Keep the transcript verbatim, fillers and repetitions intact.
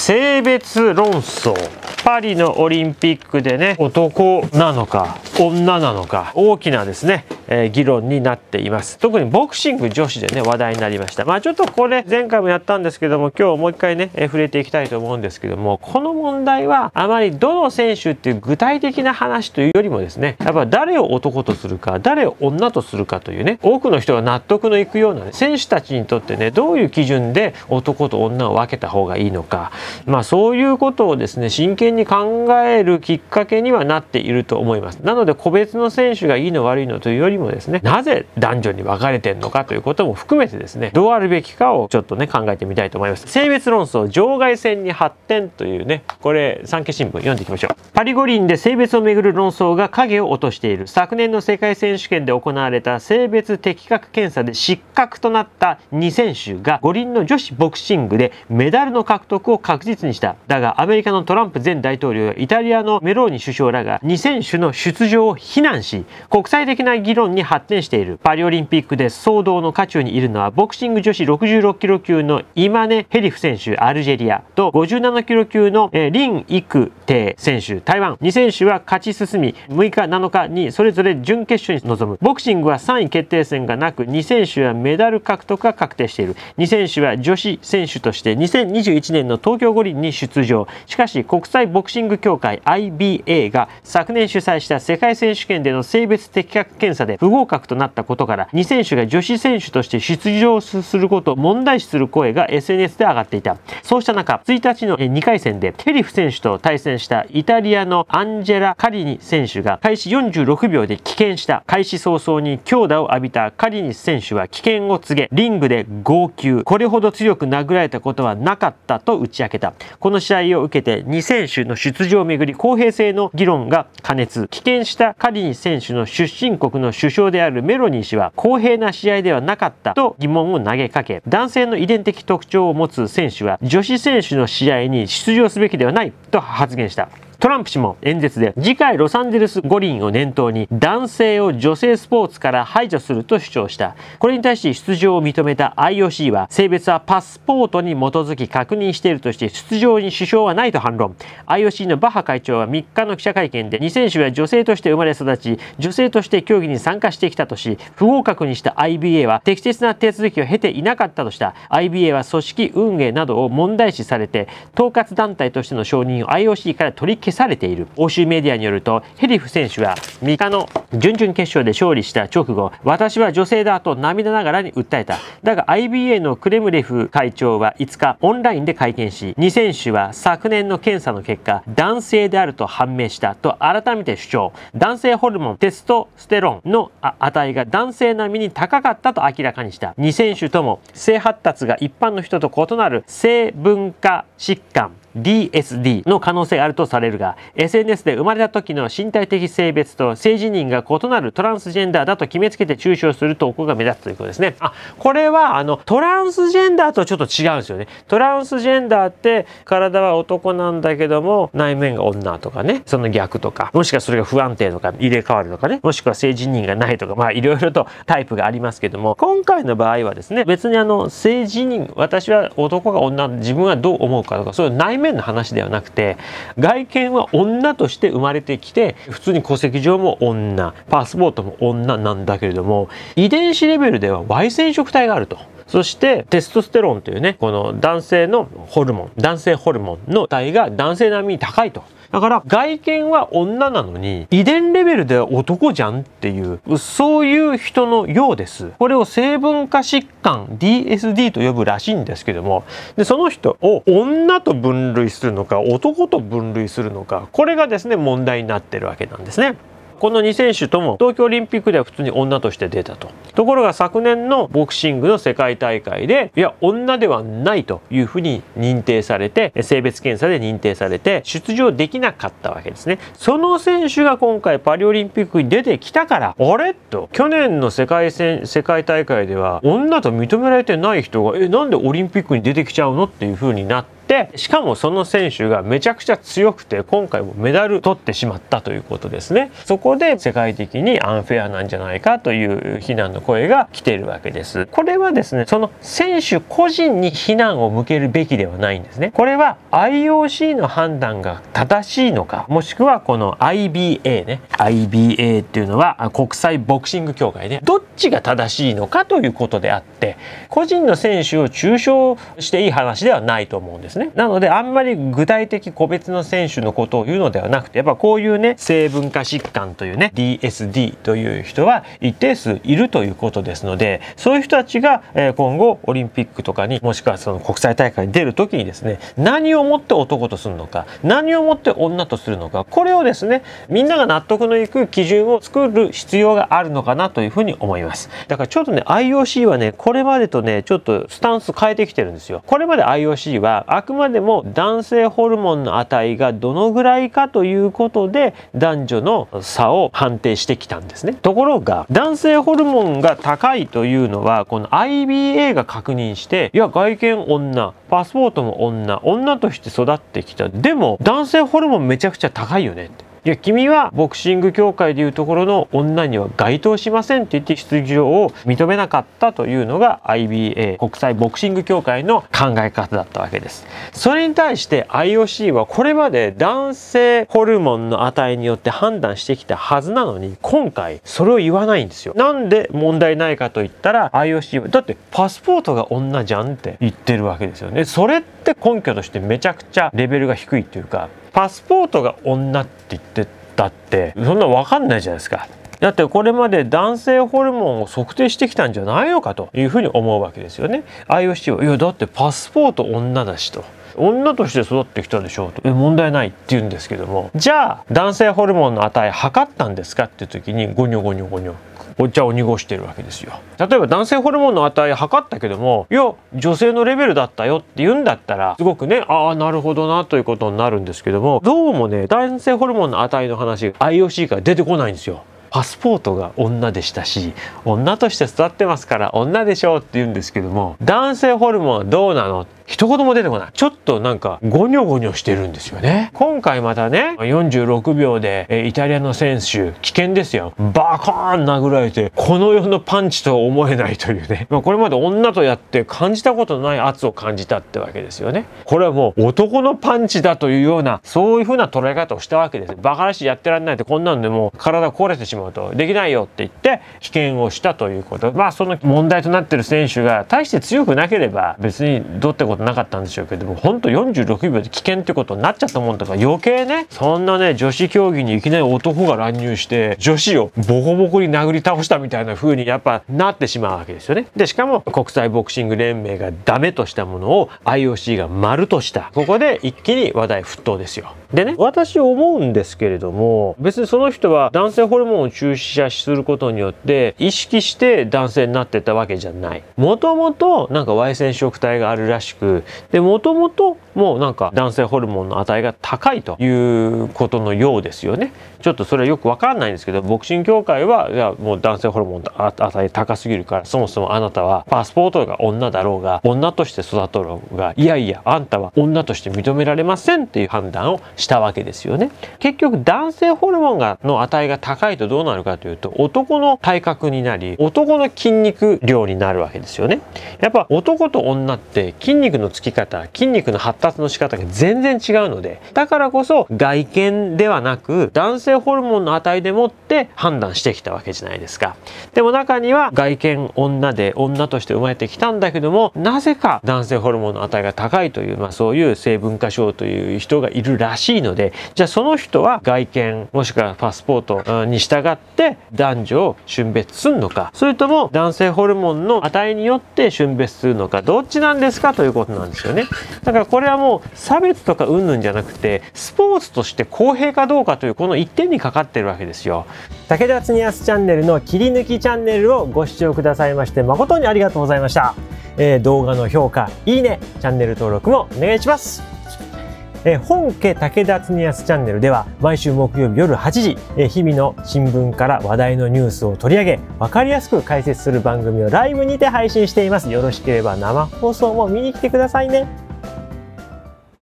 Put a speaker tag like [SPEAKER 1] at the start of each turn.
[SPEAKER 1] 性別論争。パリのオリンピックでね、男なのか女なのか大きなですね、えー、議論になっています。特にボクシング女子でね話題になりました。まあちょっとこれ前回もやったんですけども、今日もう一回ね、えー、触れていきたいと思うんですけども、この問題はあまりどの選手っていう具体的な話というよりもですね、やっぱ誰を男とするか誰を女とするかというね、多くの人が納得のいくような、ね、選手たちにとってね、どういう基準で男と女を分けた方がいいのか、まあそういうことをですね真剣に考えるきっかけにはなっていると思います。なので個別の選手がいいの悪いのというよりもですね、なぜ男女に分かれてるのかということも含めてですね、どうあるべきかをちょっとね考えてみたいと思います。性別論争場外戦に発展というね、これ産経新聞読んでいきましょう。パリ五輪で性別をめぐる論争が影を落としている。昨年の世界選手権で行われた性別適格検査で失格となったに選手が五輪の女子ボクシングでメダルの獲得を確実にした。だがアメリカのトランプ前大統領やイタリアのメローニ首相らがに選手の出場を非難し、国際的な議論に発展している。パリオリンピックで騒動の渦中にいるのはボクシング女子ろくじゅうろくキロ級のイマネ・ヘリフ選手アルジェリアとごじゅうななキロ級のリン・イクテイ選手台湾。に選手は勝ち進みむいかなのかにそれぞれ準決勝に臨む。ボクシングはさんい決定戦がなくに選手はメダル獲得が確定している。に選手は女子選手としてにせんにじゅういちねんの東京五輪に出場。しかし国際ボクシング協会 アイビーエー が昨年主催した世界選手権での性別適格検査で不合格となったことからに選手が女子選手として出場することを問題視する声が エスエヌエス で上がっていた。そうした中ついたちのにかい戦でヘリフ選手と対戦したイタリアのアンジェラ・カリニ選手が開始よんじゅうろくびょうで棄権した。開始早々に強打を浴びたカリニ選手は棄権を告げリングで号泣。これほど強く殴られたことはなかったと打ち明けた。この試合を受けてに選手の出場をめぐり公平性の議論が過熱。棄権したカリニ選手の出身国の首相であるメロニー氏は公平な試合ではなかったと疑問を投げかけ、男性の遺伝的特徴を持つ選手は女子選手の試合に出場すべきではないと発言した。トランプ氏も演説で次回ロサンゼルス五輪を念頭に男性を女性スポーツから排除すると主張した。これに対し出場を認めた アイオーシー は性別はパスポートに基づき確認しているとして出場に支障はないと反論。 アイオーシー のバッハ会長はみっかの記者会見でに選手は女性として生まれ育ち女性として競技に参加してきたとし、不合格にした アイビーエー は適切な手続きを経ていなかったとした。 アイビーエー は組織運営などを問題視されて統括団体としての承認を アイオーシー から取り消されている。欧州メディアによるとヘリフ選手はみっかの準々決勝で勝利した直後、私は女性だと涙ながらに訴えた。だが アイビーエー のクレムレフ会長はいつかオンラインで会見し、に選手は昨年の検査の結果男性であると判明したと改めて主張。男性ホルモンテストステロンの値が男性並みに高かったと明らかにした。に選手とも性発達が一般の人と異なる性分化疾患ディーエスディー の可能性があるとされるが、 エスエヌエス で生まれた時の身体的性別と性自認が異なるトランスジェンダーだと決めつけて中傷する投稿が目立つということですね。あ、これはあのトランスジェンダーとちょっと違うんですよね。トランスジェンダーって体は男なんだけども内面が女とかね、その逆とか、もしくはそれが不安定とか入れ替わるとかね、もしくは性自認がないとか、まあいろいろとタイプがありますけども、今回の場合はですね、別にあの性自認、私は男が女、自分はどう思うかとか、そういう内面の話ではなくて、外見は女として生まれてきて普通に戸籍上も女、パスポートも女なんだけれども、遺伝子レベルでは ワイ 染色体があると。そしてテストステロンというね、この男性のホルモン、男性ホルモンの体が男性並みに高いと。だから外見は女なのに遺伝レベルでは男じゃんっていう、そういう人のようです。これを性分化疾患 ディーエスディー と呼ぶらしいんですけども、でその人を女と分類するのか男と分類するのか、これがですね問題になってるわけなんですね。このに選手とも東京オリンピックでは普通に女として出たと。ところが昨年のボクシングの世界大会でいや女ではないというふうに認定されて、性別検査で認定されて出場できなかったわけですね。その選手が今回パリオリンピックに出てきたから、あれと去年の世界戦世界大会では女と認められてない人がえなんでオリンピックに出てきちゃうのっていうふうになってて、しかもその選手がめちゃくちゃ強くて今回もメダル取ってしまったということですね。そこで世界的にアンフェアなんじゃないかという非難の声が来ているわけです。これはですね、その選手個人に非難を向けるべきではないんですね。これは アイオーシー の判断が正しいのか、もしくはこの アイビーエー ね、アイビーエー っていうのは国際ボクシング協会ね、どっちが正しいのかということであって、個人の選手を中傷していい話ではないと思うんですね。なのであんまり具体的個別の選手のことを言うのではなくて、やっぱこういうね、性文化疾患というね ディーエスディー という人は一定数いるということですので、そういう人たちが今後オリンピックとかに、もしくはその国際大会に出る時にですね、何をもって男とするのか、何をもって女とするのか、これをですね、みんなが納得のいく基準を作る必要があるのかなというふうに思います。だからちょっとね アイオーシー はね、これまでとねちょっとスタンス変えてきてるんですよ。これまで アイオーシー はあくまでも男性ホルモンの値がどのぐらいかということで男女の差を判定してきたんですね。ところが男性ホルモンが高いというのはこの アイビーエー が確認して、いや外見女、パスポートも女、女として育ってきた、でも男性ホルモンめちゃくちゃ高いよねって、いや君はボクシング協会でいうところの女には該当しませんって言って出場を認めなかったというのが アイビーエー 国際ボクシング協会の考え方だったわけです。それに対して アイオーシー はこれまで男性ホルモンの値によって判断してきたはずなのに、今回それを言わないんですよ。なんで問題ないかと言ったら アイオーシー はだってパスポートが女じゃんって言ってるわけですよね。それって根拠としてめちゃくちゃレベルが低いっていうか、パスポートが女って言ってたってそんな分かんないじゃないですか。だってこれまで男性ホルモンを測定してきたんじゃないのかというふうに思うわけですよね。 アイオーシー はいやだってパスポート女だしと、女として育ってきたでしょうと、え問題ないって言うんですけども、じゃあ男性ホルモンの値測ったんですかっていう時にゴニョゴニョゴニョお茶を濁してるわけですよ。例えば男性ホルモンの値測ったけども、いや女性のレベルだったよって言うんだったらすごくね、ああなるほどなということになるんですけども、どうもね男性ホルモンの値の話 アイオーシー から出てこないんですよ。パスポートが女でしたし、女として育ってますから女でしょうって言うんですけども、男性ホルモンはどうなの一言も出てこない。ちょっとなんかゴニョゴニョしてるんですよね。今回またねよんじゅうろくびょうでえイタリアの選手危険ですよ、バカーン殴られてこの世のパンチとは思えないというね、まあ、これまで女とやって感じたことのない圧を感じたってわけですよね。これはもう男のパンチだというようなそういう風な捉え方をしたわけです。バカらしいやってらんないって、こんなんでもう体壊れてしまうとできないよって言って危険をしたということ。まあその問題となっている選手が大して強くなければ別にどうってことなかったんでしょうけども、本当よんじゅうろくびょうで危険ってことになっちゃったもんとか、余計ねそんなね女子競技にいきなり男が乱入して女子をボコボコに殴り倒したみたいな風にやっぱなってしまうわけですよね。でしかも国際ボクシング連盟がダメとしたものを アイオーシー が丸とした、ここで一気に話題沸騰ですよ。でね、私思うんですけれども、別にその人は男性ホルモンを注射することによって意識して男性になってたわけじゃない。もともとなんか ワイ 染色体があるらしく、でもともともうなんか男性ホルモンの値が高いということのようですよね。ちょっとそれはよくわかんないんですけど、ボクシング協会はいやもう男性ホルモンの値高すぎるから、そもそもあなたはパスポートが女だろうが女として育とろうが、いやいやあんたは女として認められませんっていう判断をしたわけですよね。結局男性ホルモンがの値が高いとどうなるかというと、男の体格になり男の筋肉量になるわけですよね。やっぱ男と女って筋肉のつき方、筋肉の発達の仕方が全然違うので、だからこそ外見ではなく男性ホルモンの値でもって判断してきたわけじゃないですか。でも中には外見女で女として生まれてきたんだけども、なぜか男性ホルモンの値が高いという、まあ、そういう性文化症という人がいるらしいので、じゃあその人は外見もしくはパスポートに従って男女を峻別するのか、それとも男性ホルモンの値によって峻別するのか、どっちなんですかということなんですよね。だからこれはもう差別とか云々じゃなくて、スポーツとして公平かどうかというこの一点にかかってるわけですよ。武田恒康チャンネルの切り抜きチャンネルをご視聴くださいまして誠にありがとうございました。えー、動画の評価、いいね、チャンネル登録もお願いします。えー、本家武田恒康チャンネルでは毎週木曜日夜はちじ、えー、日々の新聞から話題のニュースを取り上げ分かりやすく解説する番組をライブにて配信しています。よろしければ生放送も見に来てくださいね。